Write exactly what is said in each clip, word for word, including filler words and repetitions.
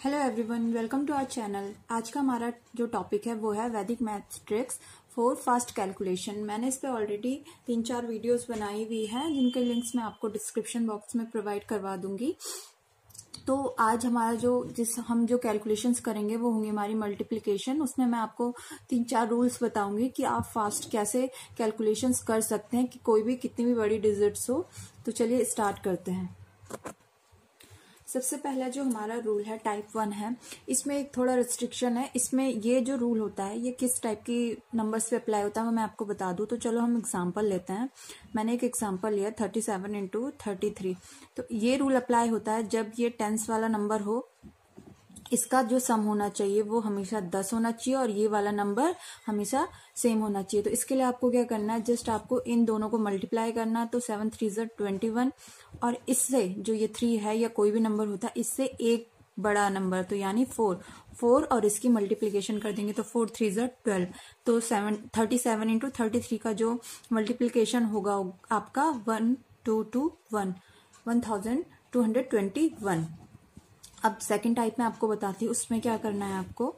Hello everyone, welcome to our channel. आज का हमारा जो टॉपिक है वो है Vedic maths tricks for fast calculation. मैंने इस पे ऑलरेडी तीन चार वीडियोस बनाई हुई हैं जिनके लिंक्स मैं आपको डिस्क्रिप्शन बॉक्स में प्रोवाइड करवा दूंगी। तो आज हमारा जो जिस हम जो कैलकुलेशंस करेंगे वो होंगी हमारी मल्टीप्लिकेशन। उसमें मैं आपको तीन चार रूल्स बताऊंगी कि आप फास्ट कैसे कैलकुलेशंस कर सकते हैं कि कोई भी कितनी भी बड़ी डिजिट्स हो। तो चलिए स्टार्ट करते हैं। सबसे पहला जो हमारा रूल है टाइप वन है। इसमें एक थोड़ा रिस्ट्रिक्शन है। इसमें ये जो रूल होता है ये किस टाइप की नंबर्स पे अप्लाई होता है वो मैं आपको बता दूं। तो चलो हम एग्जांपल लेते हैं। मैंने एक एग्जांपल लिया thirty seven into thirty three. तो ये रूल अप्लाई होता है जब ये टेंस वाला नंबर हो, इसका जो सम होना चाहिए वो हमेशा दस होना चाहिए और ये वाला नंबर हमेशा सेम होना चाहिए। तो इसके लिए आपको क्या करना है, जस्ट आपको इन दोनों को मल्टीप्लाई करना है। तो सेवन थ्री ज़र ट्वेंटी वन और इससे जो ये थ्री है या कोई भी नंबर होता है इससे एक बड़ा नंबर तो यानी फोर फोर और इसकी मल्टीप्लीकेशन कर देंगे तो फोर थ्री ज़र ट्वेल्व। तो seven thirty seven into thirty three का जो मल्टीप्लीकेशन होगा आपका one two two one one thousand two hundred twenty one. अब सेकंड टाइप में आपको बताती हूँ उसमें क्या करना है आपको।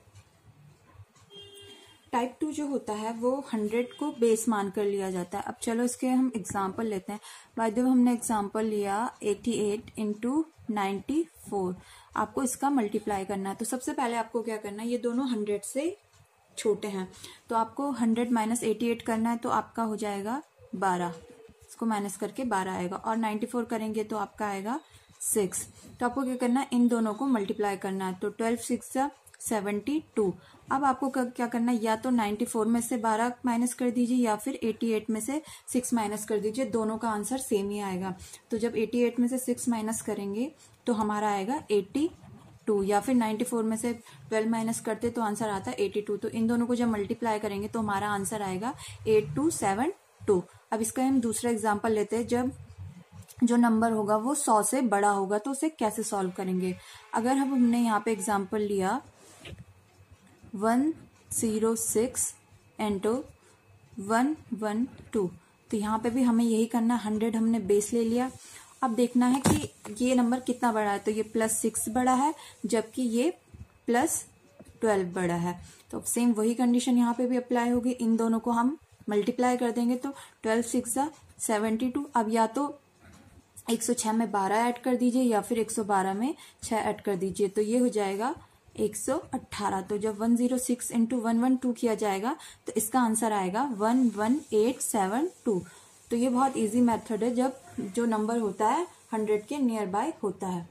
टाइप टू जो होता है वो हंड्रेड को बेस मान कर लिया जाता है। अब चलो इसके हम एग्जांपल लेते हैं। बाय द वे हमने एग्जांपल लिया eighty eight into ninety four. आपको इसका मल्टीप्लाई करना है। तो सबसे पहले आपको क्या करना है, ये दोनों हंड्रेड से छोटे हैं तो आपको हंड्रेड माइनस एटी एट करना है। तो आपका हो जाएगा बारह, इसको माइनस करके बारह आएगा। और नाइन्टी फोर करेंगे तो आपका आएगा सिक्स। तो आपको क्या करना है, इन दोनों को मल्टीप्लाई करना है। तो ट्वेल्व सिक्स सेवेंटी टू। अब आपको क्या करना है, या तो नाइन्टी फोर में से बारह माइनस कर दीजिए या फिर एटी एट में से सिक्स माइनस कर दीजिए। दोनों का आंसर सेम ही आएगा। तो जब एटी एट में से सिक्स माइनस करेंगे तो हमारा आएगा एटी टू, या फिर नाइन्टी फोर में से ट्वेल्व माइनस करते तो आंसर आता है एटी टू। तो इन दोनों को जब मल्टीप्लाई करेंगे तो हमारा आंसर आएगा एट टू सेवन टू। अब इसका हम दूसरा एग्जाम्पल लेते हैं। जब जो नंबर होगा वो सौ से बड़ा होगा तो उसे कैसे सॉल्व करेंगे। अगर हम हमने यहाँ पे एग्जाम्पल लिया one zero six into one one two, तो यहाँ पे भी हमें यही करना। हंड्रेड हमने बेस ले लिया। अब देखना है कि ये नंबर कितना बड़ा है। तो ये प्लस सिक्स बड़ा है जबकि ये प्लस ट्वेल्व बड़ा है। तो सेम वही कंडीशन यहाँ पे भी अप्लाई होगी। इन दोनों को हम मल्टीप्लाई कर देंगे तो ट्वेल्व सिक्स सेवेंटी टू। अब या तो एक सौ छह में बारह ऐड कर दीजिए या फिर एक सौ बारह में छह ऐड कर दीजिए। तो ये हो जाएगा एक सौ अठारह। तो जब one zero six into one one two किया जाएगा तो इसका आंसर आएगा one one eight seven two. तो ये बहुत इजी मेथड है जब जो नंबर होता है हंड्रेड के नियर बाय होता है।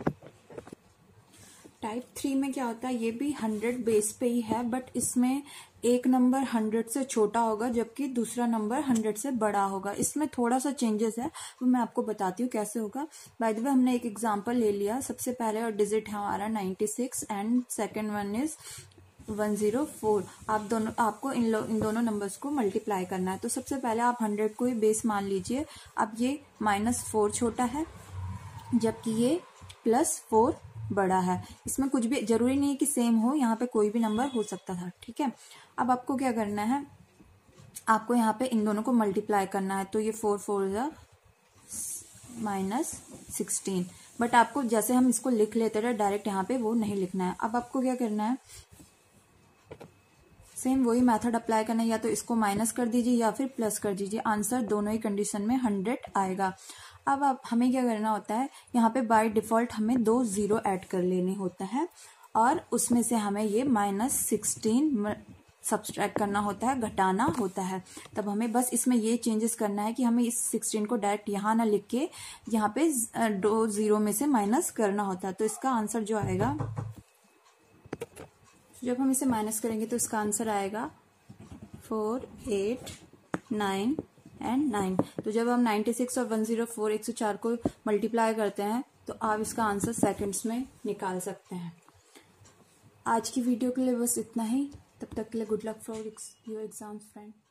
टाइप थ्री में क्या होता है, ये भी हंड्रेड बेस पे ही है बट इसमें एक नंबर हंड्रेड से छोटा होगा जबकि दूसरा नंबर हंड्रेड से बड़ा होगा। इसमें थोड़ा सा चेंजेस है वो मैं आपको बताती हूँ कैसे होगा। बाय द वे हमने एक एग्जांपल ले लिया। सबसे पहले और डिजिट है हमारा ninety six and second one is one zero four. आप दोनों आपको इन इन दोनों नंबर्स को मल्टीप्लाई करना है। तो सबसे पहले आप हंड्रेड को ही बेस मान लीजिए। अब ये माइनस फोर छोटा है जबकि ये प्लस फोर बड़ा है। इसमें कुछ भी जरूरी नहीं है कि सेम हो, यहाँ पे कोई भी नंबर हो सकता था। ठीक है, अब आपको क्या करना है, आपको यहाँ पे इन दोनों को मल्टीप्लाई करना है। तो ये फोर फोर जा माइनस सिक्सटीन, बट आपको जैसे हम इसको लिख लेते थे डायरेक्ट यहाँ पे वो नहीं लिखना है। अब आपको क्या करना है, सेम वही मेथड अप्लाई करना है। या तो इसको माइनस कर दीजिए या फिर प्लस कर दीजिए। आंसर दोनों ही कंडीशन में हंड्रेड आएगा। अब आप हमें क्या करना होता है, यहाँ पे बाय डिफॉल्ट हमें दो जीरो ऐड कर लेने होता है और उसमें से हमें ये माइनस सिक्सटीन सब्सट्रैक्ट करना होता है, घटाना होता है। तब हमें बस इसमें ये चेंजेस करना है कि हमें इस सिक्सटीन को डायरेक्ट यहाँ ना लिख के यहाँ पे दो जीरो में से माइनस करना होता है। तो इसका आंसर जो आएगा, जब हम इसे माइनस करेंगे तो इसका आंसर आएगा four eight nine and nine. तो जब हम नाइन्टी सिक्स और वन जीरो फोर एक सौ चार को मल्टीप्लाई करते हैं तो आप इसका आंसर सेकंड्स में निकाल सकते हैं। आज की वीडियो के लिए बस इतना ही। तब तक के लिए good luck for your exams friend.